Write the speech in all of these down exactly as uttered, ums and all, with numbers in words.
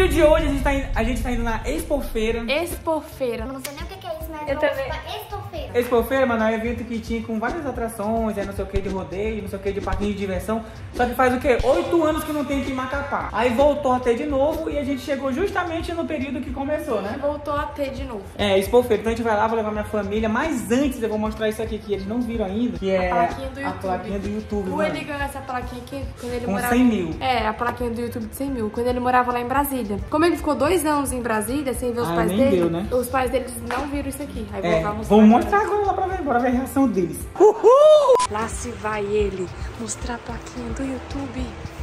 vídeo de hoje a gente tá indo, a gente tá indo na Expofeira. Expofeira. Eu não sei nem o que é isso, mas Eu também. Expofeira. Expofeira, mano, é um evento que tinha com várias atrações, é não sei o que de rodeio, não sei o que de parquinho de diversão. Só que faz o quê? Oito anos que não tem aqui em Macapá. Aí voltou a ter de novo e a gente chegou justamente no período que começou, né? Voltou a ter de novo. É, Expofeira. Então a gente vai lá, vou levar minha família. Mas antes eu vou mostrar isso aqui que eles não viram ainda, que é A plaquinha do a YouTube. plaquinha do YouTube. O mano. ele ganhou essa plaquinha aqui quando ele Com morava... cem mil. É, a plaquinha do YouTube de cem mil. Quando ele morava lá em Brasília. Como ele ficou dois anos em Brasília, sem ver os Ah, pais nem dele, deu, né? os pais deles não viram isso aqui. Aí É, vou mostrar. vou mostrar agora lá pra ver, bora ver a reação deles. Uhul! Lá se vai ele mostrar a plaquinha do YouTube.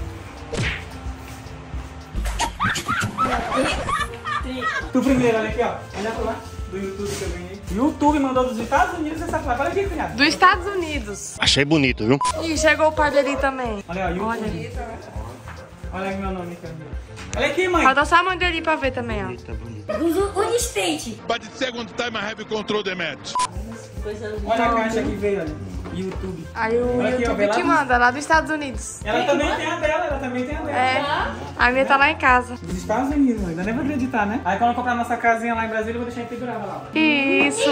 Tu primeiro, olha aqui, ó. Olha pra lá. Do YouTube que eu ganhei. YouTube mandou dos Estados Unidos essa placa. Olha aqui, cunhado. Dos Estados Unidos. Achei bonito, viu? Ih, chegou o pai dele também. Olha, ó, YouTube. Olha. Olha aqui meu nome aqui, ó. Olha aqui, mãe. Falta só a mãe dele pra ver também, ó. Unistate. But the second time I have you control the match. Olha a caixa que veio, olha. YouTube. Aí o Olha aqui, ó, YouTube vê lá que no- manda, lá dos Estados Unidos. Ela também tem a dela, ela também tem a dela. É, a minha tá lá em casa. Dos Estados Unidos, mãe. Ainda nem vai acreditar, né? Aí quando eu comprar nossa casinha lá em Brasília, eu vou deixar pendurada lá. Isso.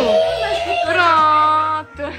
Pronto.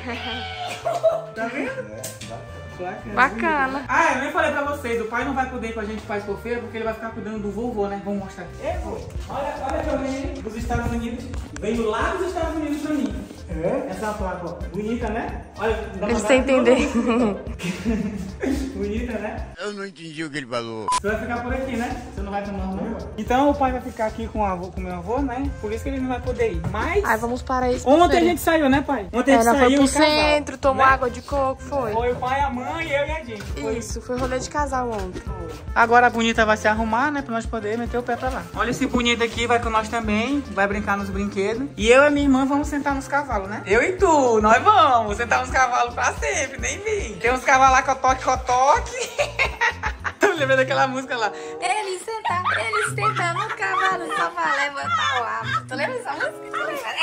Tá vendo? Placa. Bacana. Ah, eu nem falei pra vocês, o pai não vai poder ir com a gente pra Expofeira porque ele vai ficar cuidando do vovô, né? Vamos mostrar aqui. É, vô. Olha, olha que eu ganhei dos Estados Unidos. Veio lá dos Estados Unidos pra mim. É? Essa é uma placa, ó. Bonita, né? Olha, dá pra Eles dar sem pra todo entender. mundo. Bonita, né? Eu não entendi o que ele falou. Você vai ficar por aqui, né? Você não vai tomar não. Então o pai vai ficar aqui com o avô, com o meu avô, né? Por isso que ele não vai poder ir. Mas Aí vamos para isso. ontem a gente saiu, né, pai? Ontem a É, gente nós saiu foi pro em casal, centro, tomou né? água de coco, foi. Foi o pai, a mãe, eu e a gente. Foi. Isso, foi rolê de casal ontem. Agora a bonita vai se arrumar, né? Pra nós poder meter o pé pra lá. Olha esse bonito aqui, vai com nós também. Vai brincar nos brinquedos. E eu e minha irmã vamos sentar nos cavalos, né? Eu e tu, nós vamos sentar nos cavalos pra sempre, nem vim. Tem uns cavalos lá, cotoque, cotoque. Eu lembrei daquela música lá. Ele senta, ele senta no cavalo só pra levantar o abo. Tu lembra dessa música? Tu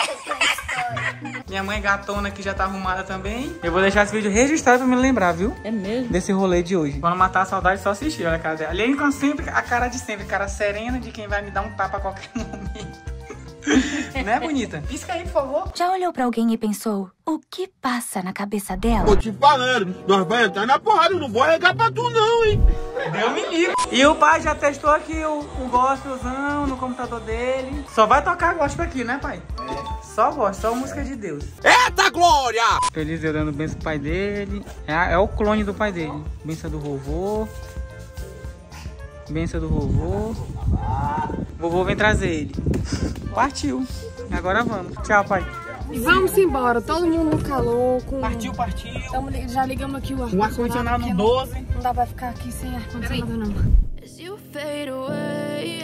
lembra? Minha mãe gatona que já tá arrumada também. Eu vou deixar esse vídeo registrado pra me lembrar, viu? É mesmo? Desse rolê de hoje. Quando matar a saudade, só assistir, olha a cara dela. Além com sempre, a cara de sempre, cara serena de quem vai me dar um tapa a qualquer momento. Né, bonita? Pisca aí, por favor. Já olhou pra alguém e pensou, o que passa na cabeça dela? Tô te falando, nós vamos entrar na porrada, eu não vou arregar pra tu não, hein? Deu me livre. E o pai já testou aqui o, o gospelzão no computador dele. Só vai tocar gospel aqui, né, pai? É. Só gospel, só música de Deus. Eita glória! Feliz Deus dando bênção pro pai dele. É, a- é o clone do pai dele. Bênção do vovô. Bênção do vovô. Vovô vem trazer ele. Partiu. Agora vamos. Tchau, pai. Vamos embora, todo mundo no calor. Com... Partiu, partiu. Tamo, já ligamos aqui o Um ar-condicionado no porque doze. Não, não dá pra ficar aqui sem ar-condicionado, não. As you fade away,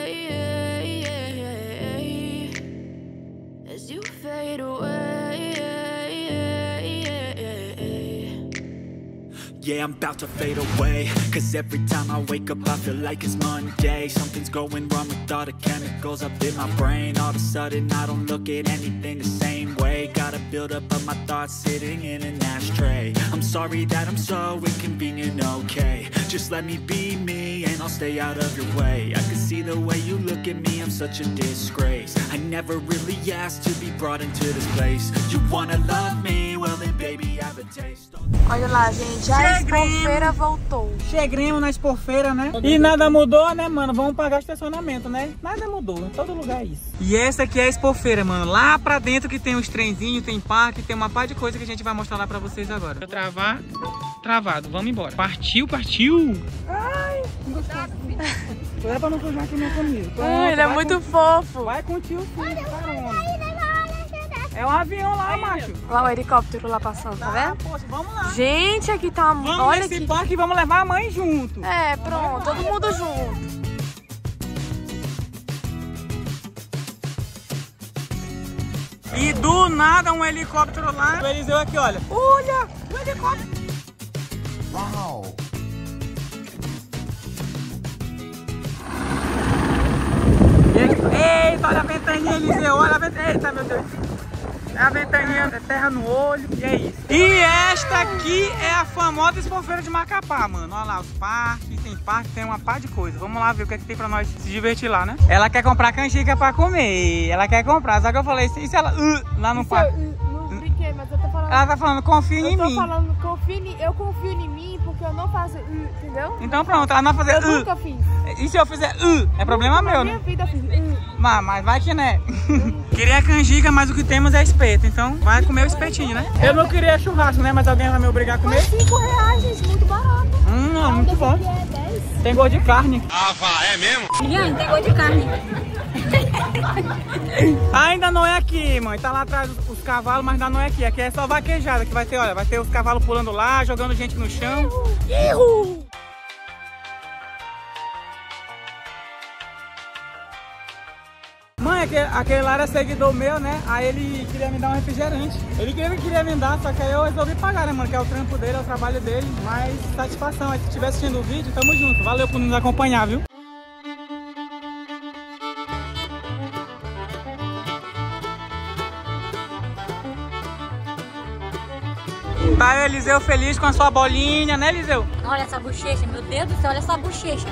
as you fade away. Yeah, I'm about to fade away. Cause every time I wake up I feel like it's Monday. Something's going wrong with all the chemicals up in my brain. All of a sudden I don't look at anything the same way. Got a build up of my thoughts sitting in an ashtray. I'm sorry that I'm so inconvenient, okay. Just let me be me and I'll stay out of your way. I can see the way you look at me, I'm such a disgrace. I never really asked to be brought into this place. You wanna love me? Well then baby I have a taste. Olha lá, gente, a Expofeira voltou. Chegremos na Expofeira, né? E nada mudou, né, mano? Vamos pagar estacionamento, né? Nada mudou, em todo lugar é isso. E essa aqui é a Expofeira, mano. Lá pra dentro que tem os trenzinhos, tem parque, tem uma par de coisa que a gente vai mostrar lá pra vocês agora. Deixa eu travar. Travado, vamos embora. Partiu, partiu. Ai, era pra não sujar aqui minha camisa. Pronto, Ai, ele é vai muito com... fofo. Vai com o tio, filho, caramba. É um avião lá, macho. Lá o helicóptero lá passando, tá vendo? Poxa, vamos lá. Gente, aqui tá... Vamos olha nesse aqui. parque e vamos levar a mãe junto. É, pronto, todo mundo junto. E do nada um helicóptero lá. O Eliseu aqui, olha. Olha, o helicóptero. Uau! Eita, olha a ventaninha, Eliseu. Olha a ventaninha. Eita, meu Deus. É a ventaninha, é terra no olho. E é isso. E esta aqui é a famosa Expofeira de Macapá, mano. Olha lá os parques. Tem tem parque, tem uma par de coisa. Vamos lá ver o que é que tem pra nós se divertir lá, né? Ela quer comprar canjica pra comer. Ela quer comprar. Só que eu falei, e se ela uh, lá no parque? Eu não brinquei, mas eu tô falando... Ela tá falando, confia em mim. Eu tô falando, confia em, eu confio em mim porque eu não faço uh, entendeu? Então pronto, ela não vai fazer eu uh. Eu nunca fiz. E se eu fizer uh? É problema meu, né? Na minha vida eu fiz uh. Mas, mas vai que né? Queria canjica, mas o que temos é espeto. Então vai comer o espetinho, né? Eu não queria churrasco, né? Mas alguém vai me obrigar a comer? Mas cinco reais, gente, muito barato. Hum, não, muito bom. É dez. Tem gosto de carne. Ah, vá, é mesmo? Liane, tem gosto de carne. Ainda não é aqui, mãe. Tá lá atrás os, os cavalos, mas ainda não é aqui. Aqui é só vaquejada que vai ter, olha. Vai ter os cavalos pulando lá, jogando gente no chão. Ihu! Mãe, aquele, aquele lá era seguidor meu, né? Aí ele queria me dar um refrigerante. Ele queria, queria me dar, só que aí eu resolvi pagar, né, mano? Que é o trampo dele, é o trabalho dele. Mas satisfação. Aí se estiver assistindo o vídeo, tamo junto. Valeu por nos acompanhar, viu? Tá o Eliseu feliz com a sua bolinha, né, Eliseu? Olha essa bochecha, meu Deus do céu, olha essa bochecha.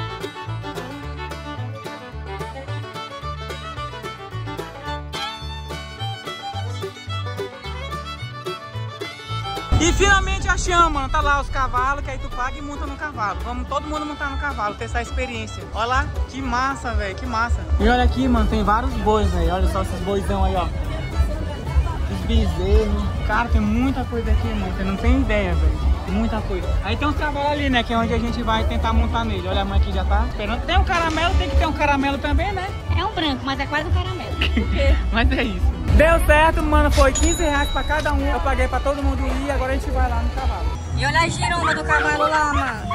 E finalmente achamos, mano. Tá lá os cavalos, que aí tu paga e monta no cavalo. Vamos todo mundo montar no cavalo, ter essa experiência. Olha lá, que massa, velho, que massa. E olha aqui, mano, tem vários bois, velho. Olha só esses boizão aí, ó. Os bezerros. Cara, tem muita coisa aqui, mano. Você não tem ideia, velho. Muita coisa. Aí tem uns cavalos ali, né? Que é onde a gente vai tentar montar nele. Olha, a mãe aqui já tá esperando. Tem um caramelo, tem que ter um caramelo também, né? É um branco, mas é quase um caramelo. Mas é isso. Deu certo, mano. Foi quinze reais pra cada um. Eu paguei pra todo mundo ir. Agora a gente vai lá no cavalo. E olha a giromba do cavalo lá, mano.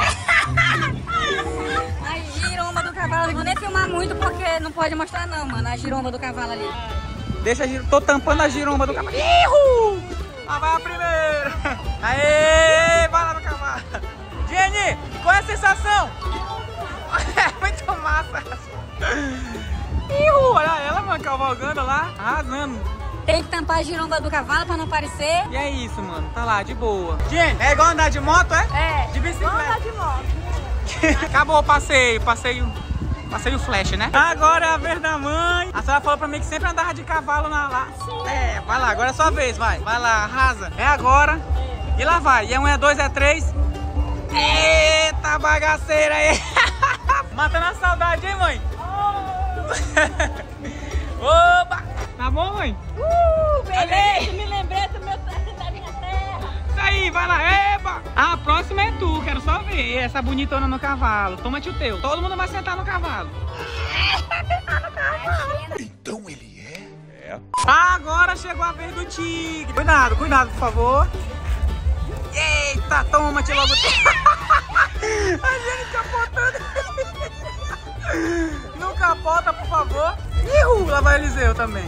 A giromba do cavalo. Não vou nem filmar muito porque não pode mostrar não, mano. A giromba do cavalo ali. Deixa a giromba. Tô tampando a giromba do cavalo. Ihu! Lá vai a primeira. Aê! Vai lá no cavalo. Jenny, qual é a sensação? É muito massa. Ihu! Olha ela, mano, cavalgando lá, arrasando. Tem que tampar a giromba do cavalo pra não aparecer. E é isso, mano. Tá lá, de boa. Jenny, é igual andar de moto, é? É. De bicicleta. Vamos andar de moto. Acabou o passeio, passeio, passeio flash, né? Agora é a vez da mãe. A senhora falou pra mim que sempre andava de cavalo na lá. Sim. É, vai lá, agora é sua vez, vai. Vai lá, arrasa. É agora. E lá vai. E é um, é dois, é três. Eita bagaceira aí. Matando a saudade, hein, mãe? Oba! Tá bom, mãe? Uh, beleza, Ali. me lembrei do meu da minha terra. Isso aí, vai lá, eba! A próxima é tu, quero só ver essa bonitona no cavalo. Toma-te o teu. Todo mundo vai sentar no cavalo. Então ele é? É. Agora chegou a vez do tigre. Cuidado, cuidado, por favor. Eita, toma-te logo. A gente capotando. Não capota, por favor. Ihu, lá vai Eliseu também.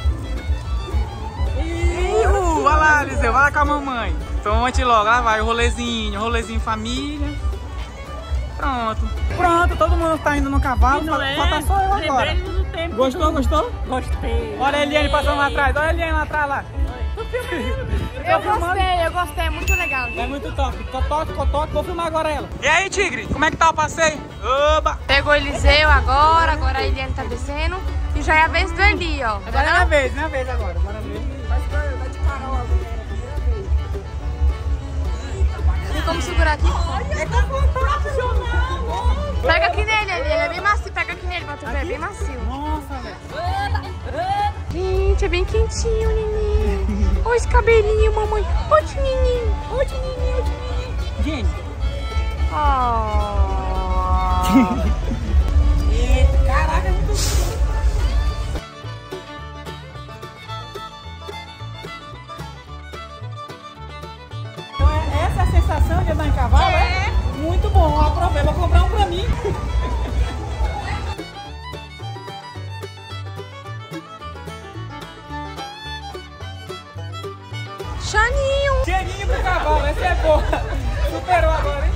Ihu, vai lá, Eliseu, vai lá com a mamãe. Toma-te logo, lá vai o rolezinho, rolezinho família. Pronto. Pronto, todo mundo tá indo no cavalo. Falta só eu agora. Gostou, gostou? Gostei. Olha a Eliane passando lá atrás, olha a Eliane lá atrás lá. Eu gostei, eu gostei, é muito legal. É muito top. Cotoque, cotoque, vou filmar agora ela. E aí, Tigre, como é que tá o passeio? Oba! Pegou o Eliseu agora, agora a Eliane tá descendo. E já é a vez do Eli, ó. Agora é minha vez, minha vez agora. Bora ver. Tem como segurar aqui? É profissional! Pega aqui nele, Eli, ele é bem macio. Pega aqui nele pra tu ver, é bem macio. Nossa, velho. Gente, é bem quentinho, Nini. Olha esse cabelinho, mamãe. Olha o Nini. Olha o Nini, olha o Nini. Gente. Oh. Eita, caraca, é muito... Então essa é a sensação de andar em cavalo, é? É? Muito bom, aprovei, vou comprar um pra mim. Chaninho. Cheirinho pro cavalo, essa é boa. Superou agora, hein?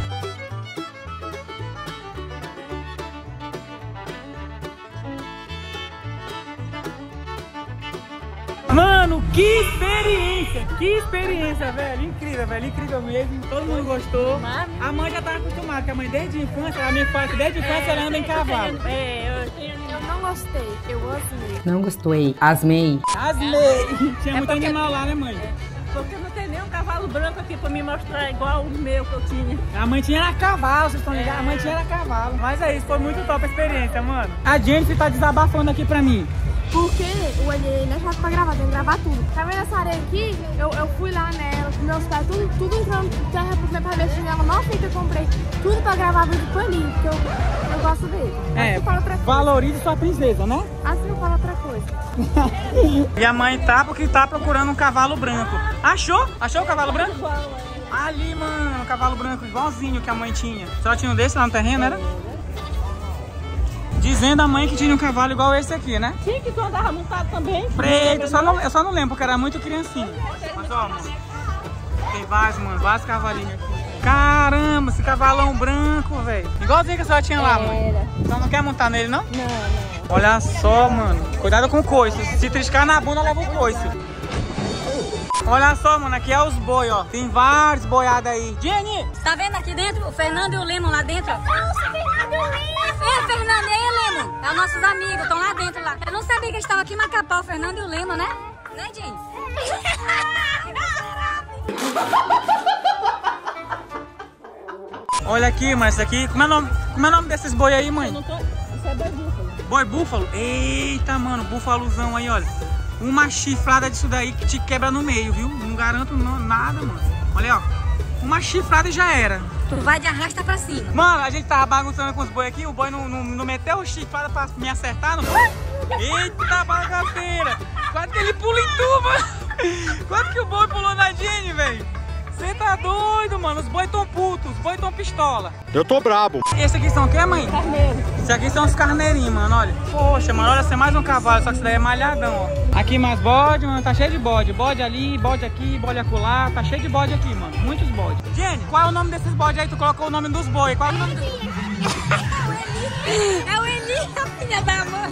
Mano, que experiência! Que experiência, velho! Incrível, velho! Incrível mesmo! Todo mundo gostou! A mãe já tá acostumada, que a mãe desde a infância, ela me fala que desde a infância ela anda em cavalo. É, eu não gostei, eu asmei. Não gostei, asmei. Asmei! Tinha É muito porque- animal lá, né, mãe? Porque não tem nem um cavalo branco aqui pra me mostrar igual o meu que eu tinha. A mãe tinha era cavalo, vocês estão ligados? A mãe tinha era cavalo. Mas é isso, foi muito top a experiência, mano. A Jennifer tá desabafando aqui pra mim. Porque o olhei não é chato pra gravar, tem que gravar tudo. Tá vendo essa areia aqui? Eu, eu fui lá nela, com meus pés, tudo, tudo entrando em terra, porque pra ver chinelo mal feito, eu comprei tudo pra gravar vídeo paninho, porque eu, eu gosto dele. É, Assim fala outra coisa. valorize sua princesa, né? Assim eu falo outra coisa. E a mãe tá porque tá procurando um cavalo branco. Achou? Achou o cavalo branco? Ali, mano, o cavalo branco igualzinho que a mãe tinha. Só tinha um desse lá no terreno, era? Dizendo a mãe que tinha um cavalo igual esse aqui, né? Tinha que tu andava montado também. Preto, só não, eu só não lembro porque era muito criancinha. Mas ó, mano, tem vários, mano, vários cavalinhos aqui. Caramba, esse cavalão branco, velho. Igualzinho que a senhora tinha lá, mãe. Então não quer montar nele, não? Não, não. Olha só, mano. Cuidado com o coice. Se triscar na bunda, leva o coice. Olha só, mano. Aqui é os boi, ó. Tem vários boiados aí. Jenny! Tá vendo aqui dentro? O Fernando e o Lemo lá dentro, ó. Nossa, Fernando e o Lemo! É, Fernando, e aí, Lemo? É os nossos amigos, estão lá dentro lá. Eu não sabia que eles estavam aqui em Macapá, o Fernando e o Lemo, né? Né, Jenny? Olha aqui, mas isso aqui... Como é o nome, como é o nome desses boi aí, mãe? Eu não tô... Isso é boi búfalo. Boi búfalo? Eita, mano. Búfalozão aí, olha. Uma chifrada disso daí que te quebra no meio, viu? Não garanto não, nada, mano. Olha, ó. Uma chifrada e já era. Tu vai de arrasta pra cima. Mano, a gente tava bagunçando com os boi aqui. O boi não, não, não meteu o chifrada pra me acertar, não foi? Eita, bagaceira. Quase que ele pula em tu, mano. Quase que o boi pulou na Jenny, velho. Você tá doido, mano. Os boi tão putos, os boi tão pistola. Eu tô brabo. Esse aqui são o quê, mãe? Carneiro. Esse aqui são os carneirinhos, mano, olha. Poxa, mano, olha, esse é mais um cavalo, só que esse daí é malhadão, ó. Aqui mais bode, mano, tá cheio de bode. Bode ali, bode aqui, bode acolá. Tá cheio de bode aqui, mano. Muitos bodes. Jenny, qual é o nome desses bodes aí? Tu colocou o nome dos boi. Qual é o nome dos... É o Eli, a filha da mãe.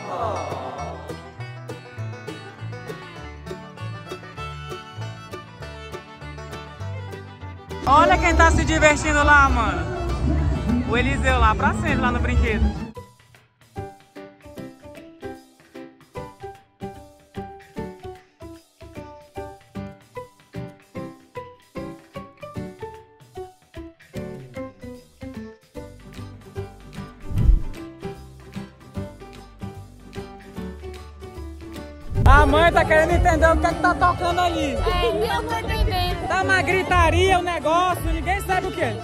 Olha quem tá se divertindo lá, mano. O Eliseu lá pra sempre, lá no brinquedo. A mãe tá querendo entender o que é que tá tocando ali. É, eu tô entendendo. Tá uma gritaria, o negócio, ninguém sabe o que é.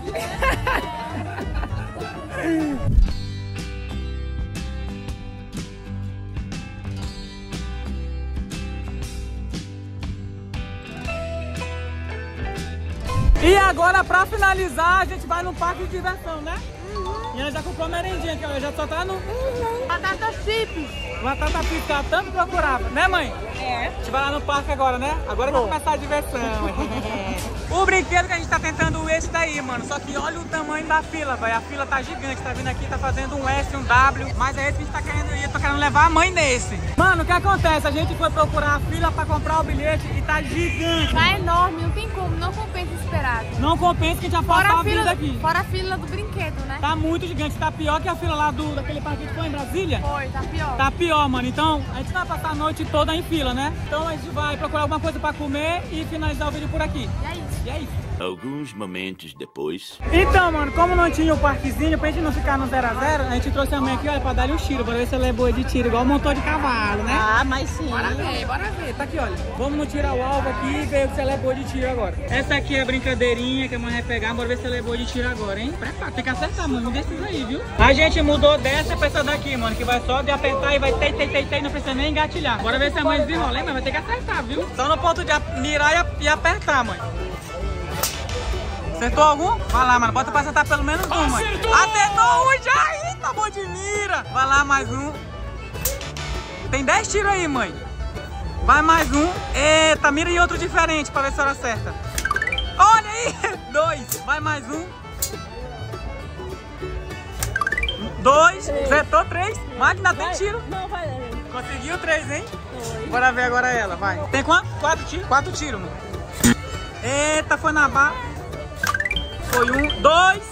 E agora, pra finalizar, a gente vai no parque de diversão, né? Uhum. E ela já comprou merendinha aqui, ó. Já só tá no... Uhum. Batata chips. Batata frita que ela tanto procurava, né, mãe? É. A gente vai lá no parque agora, né? Agora vai começar a diversão. O brinquedo que a gente tá tentando esse daí, mano. Só que olha o tamanho da fila, velho. A fila tá gigante. Tá vindo aqui, tá fazendo um S, um W. Mas é esse que a gente tá querendo ir. Eu tô querendo levar a mãe nesse. Mano, o que acontece? A gente foi procurar a fila pra comprar o bilhete e tá gigante. Tá enorme, não tem como, não compensa esperar. Não compensa que a gente já Fora passou a a vida fila, aqui. fora a fila do brinquedo, né? Tá muito gigante. Tá pior que a fila lá do, daquele parque que foi em Brasília. Foi, tá pior. Tá pior, mano. Então, a gente vai passar a noite toda em fila, né? Então a gente vai procurar alguma coisa pra comer e finalizar o vídeo por aqui. E é isso. E é isso. Alguns momentos depois. Então, mano, como não tinha o parquezinho, pra gente não ficar no zero a zero, a gente trouxe a mãe aqui, olha, pra dar-lhe um tiro, pra ver se ela é boa de tiro, igual um motor de cavalo, né? Ah, mas sim. Bora ver, bora ver. Tá aqui, olha. Vamos no tirar o alvo aqui e ver se ela é boa de tiro agora. Essa aqui é a brincadeirinha que a mãe vai pegar, bora ver se ela é boa de tiro agora, hein? Prepara, tem que acertar, mano, um desses aí, viu? A gente mudou dessa pra essa daqui, mano, que vai só de apertar e vai tei, tei, tei, tei, não precisa nem engatilhar. Bora ver se a mãe desenrola, hein? Mas vai ter que acertar, viu? Só no ponto de mirar e, a, e apertar, mãe. Acertou algum? Vai lá, mano. Bota pra acertar pelo menos um, mãe. Acertou! Acertou um já! Ih, tá bom de mira. Vai lá, mais um. Tem dez tiros aí, mãe. Vai mais um. Eita, mira em outro diferente pra ver se a senhora acerta. Olha aí! Dois. Vai mais um. Dois. Acertou três. Máquina tem tiro. Não, vai. Conseguiu três, hein? Foi. Bora ver agora ela, vai. Tem quanto? Quatro tiros? Quatro tiros, mano. Eita, foi na barra. Foi um, dois,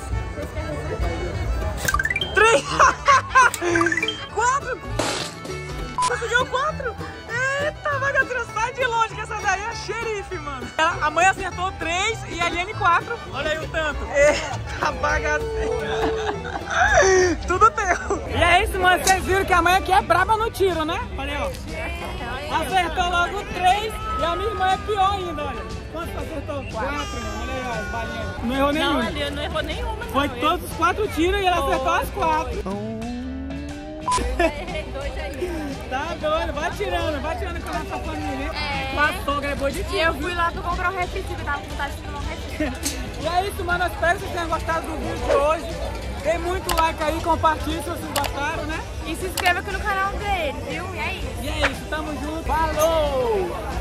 três, quatro. Conseguiu quatro. Eita, vagatura, sai de longe que essa daí é xerife, mano. A mãe acertou três e a Eliane quatro. Olha aí o tanto. Eita, bagaceira. Tudo teu. E é isso, mano. Vocês viram que a mãe aqui é braba no tiro, né? Olha aí, ó. Acertou logo três e a minha irmã é pior ainda, olha. Quanto acertou? Quatro, mano. Olha aí, ó, as balinhas. Não errou nenhuma. Não, ele não errou nenhuma. Foi não. todos os quatro tiros e ela acertou as quatro. Errei dois aí. Tá doido, vai tirando, vai tirando com a nossa família. É. Tua sogra é boa de tiro. E eu fui lá pra comprar o refrigerante, eu tava com vontade de tomar um refrigerante. E é isso, mano. Eu espero que vocês tenham gostado do vídeo de hoje. Dê muito like aí, compartilhe se vocês gostaram, né? E se inscreva aqui no canal dele, viu? E é isso. E é isso, tamo junto. Falou!